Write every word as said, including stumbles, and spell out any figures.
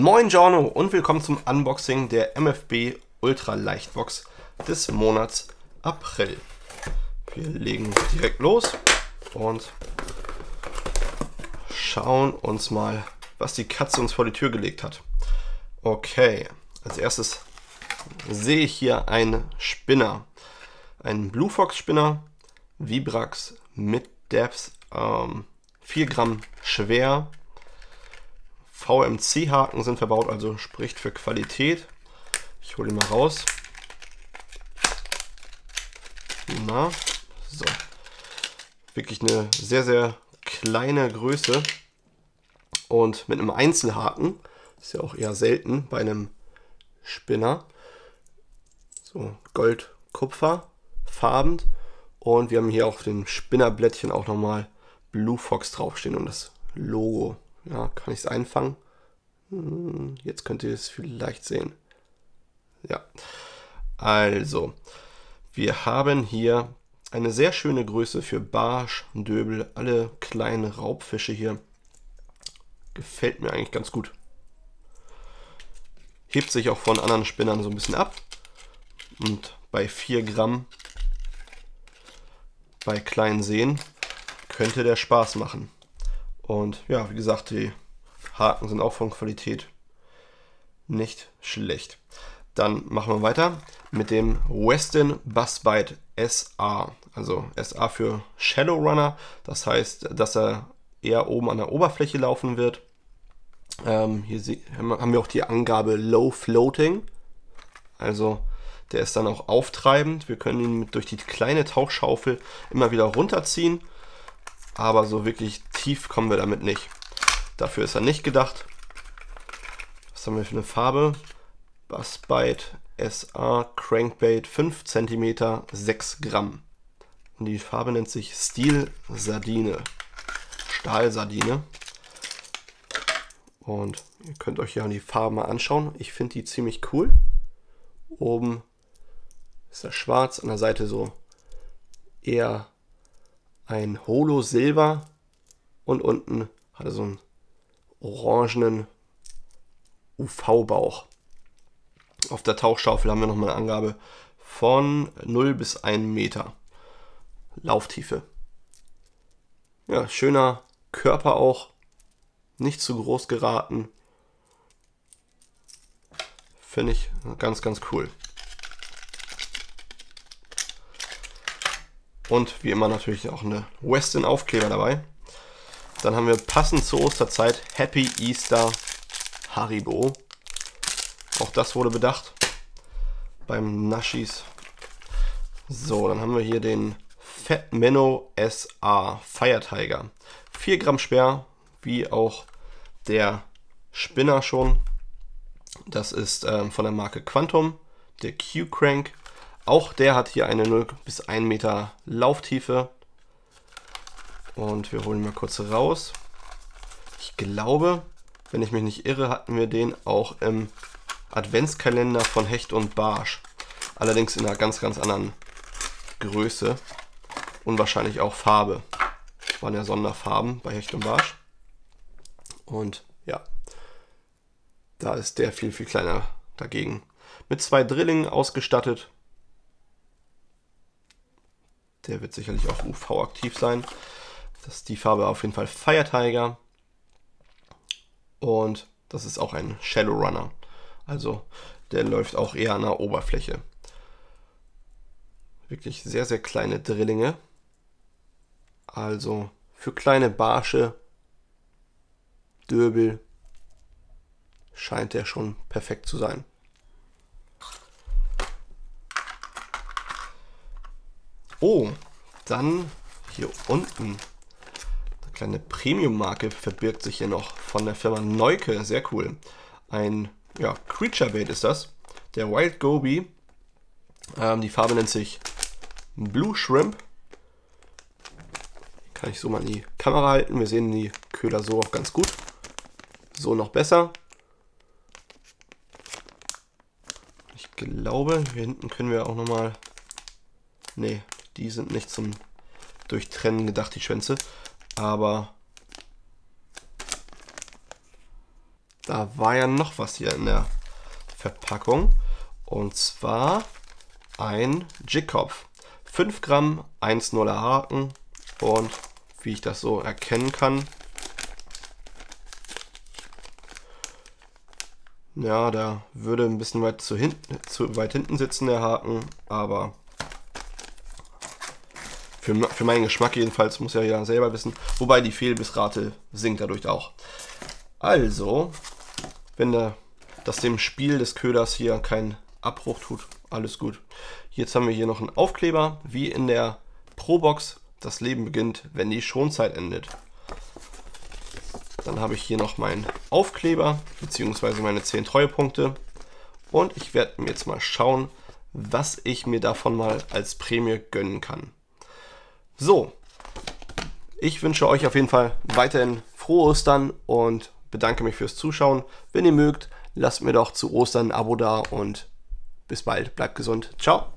Moin Giorno und willkommen zum Unboxing der M F B Ultra Leichtbox des Monats April. Wir legen direkt los und schauen uns mal, was die Katze uns vor die Tür gelegt hat. Okay, als erstes sehe ich hier einen Spinner. Einen Blue Fox Spinner, Vibrax mit Depth, ähm, vier Gramm schwer. V M C-Haken sind verbaut, also spricht für Qualität. Ich hole ihn mal raus. Na, so. Wirklich eine sehr, sehr kleine Größe. Und mit einem Einzelhaken. Ist ja auch eher selten bei einem Spinner. So, Gold, Kupfer, farben. Und wir haben hier auf dem Spinnerblättchen auch nochmal Blue Fox draufstehen und das Logo. Ja, kann ich es einfangen? Jetzt könnt ihr es vielleicht sehen. Ja, also, wir haben hier eine sehr schöne Größe für Barsch, Döbel, alle kleinen Raubfische hier. Gefällt mir eigentlich ganz gut. Hebt sich auch von anderen Spinnern so ein bisschen ab. Und bei vier Gramm bei kleinen Seen könnte der Spaß machen. Und ja, wie gesagt, die Haken sind auch von Qualität nicht schlecht. Dann machen wir weiter mit dem Westin Buzzbite S A. Also S A für Shallow Runner. Das heißt, dass er eher oben an der Oberfläche laufen wird. Ähm, hier haben wir auch die Angabe Low Floating. Also der ist dann auch auftreibend. Wir können ihn durch die kleine Tauchschaufel immer wieder runterziehen. Aber so wirklich tief kommen wir damit nicht. Dafür ist er nicht gedacht. Was haben wir für eine Farbe? Buzzbite S A Crankbait fünf Zentimeter, sechs Gramm. Und die Farbe nennt sich Steel Sardine. Stahlsardine. Und ihr könnt euch ja die Farben mal anschauen. Ich finde die ziemlich cool. Oben ist er schwarz, an der Seite so eher ein Holo Silber und unten hat er so einen orangenen U V-Bauch. Auf der Tauchschaufel haben wir nochmal eine Angabe von null bis ein Meter Lauftiefe. Ja, schöner Körper auch, nicht zu groß geraten. Finde ich ganz, ganz cool. Und wie immer natürlich auch eine Westin Aufkleber dabei. Dann haben wir passend zur Osterzeit Happy Easter Haribo. Auch das wurde bedacht beim Naschis. So, dann haben wir hier den Fat Minnow S A Fire Tiger. vier Gramm schwer, wie auch der Spinner schon. Das ist ähm, von der Marke Quantum, der Q-Crank. Auch der hat hier eine null bis ein Meter Lauftiefe. Und wir holen mal kurz raus. Ich glaube, wenn ich mich nicht irre, hatten wir den auch im Adventskalender von Hecht und Barsch. Allerdings in einer ganz, ganz anderen Größe. Und wahrscheinlich auch Farbe. Das waren ja Sonderfarben bei Hecht und Barsch. Und ja, da ist der viel, viel kleiner dagegen. Mit zwei Drillingen ausgestattet. Der wird sicherlich auch U V-aktiv sein. Das ist die Farbe auf jeden Fall Fire Tiger. Und das ist auch ein Shallow Runner. Also der läuft auch eher an der Oberfläche. Wirklich sehr, sehr kleine Drillinge. Also für kleine Barsche, Döbel scheint der schon perfekt zu sein. Oh, dann hier unten eine kleine Premium-Marke verbirgt sich hier noch von der Firma Neuke. Sehr cool. Ein ja, Creature Bait ist das. Der Wild Goby. Ähm, die Farbe nennt sich Blue Shrimp. Kann ich so mal in die Kamera halten. Wir sehen die Köder so auch ganz gut. So noch besser. Ich glaube, hier hinten können wir auch nochmal... Nee, die sind nicht zum Durchtrennen gedacht, die Schwänze. Aber da war ja noch was hier in der Verpackung. Und zwar ein Jigkopf. fünf Gramm, eins Komma nuller Haken. Und wie ich das so erkennen kann, ja, der würde ein bisschen weit zu, hinten, zu weit hinten sitzen, der Haken, aber für, für meinen Geschmack jedenfalls, muss ja jeder selber wissen. Wobei die Fehlbissrate sinkt dadurch auch. Also, wenn der, das dem Spiel des Köders hier keinen Abbruch tut, alles gut. Jetzt haben wir hier noch einen Aufkleber, wie in der Pro-Box. Das Leben beginnt, wenn die Schonzeit endet. Dann habe ich hier noch meinen Aufkleber, beziehungsweise meine zehn Treuepunkte. Und ich werde mir jetzt mal schauen, was ich mir davon mal als Prämie gönnen kann. So, ich wünsche euch auf jeden Fall weiterhin frohe Ostern und bedanke mich fürs Zuschauen. Wenn ihr mögt, lasst mir doch zu Ostern ein Abo da und bis bald. Bleibt gesund. Ciao.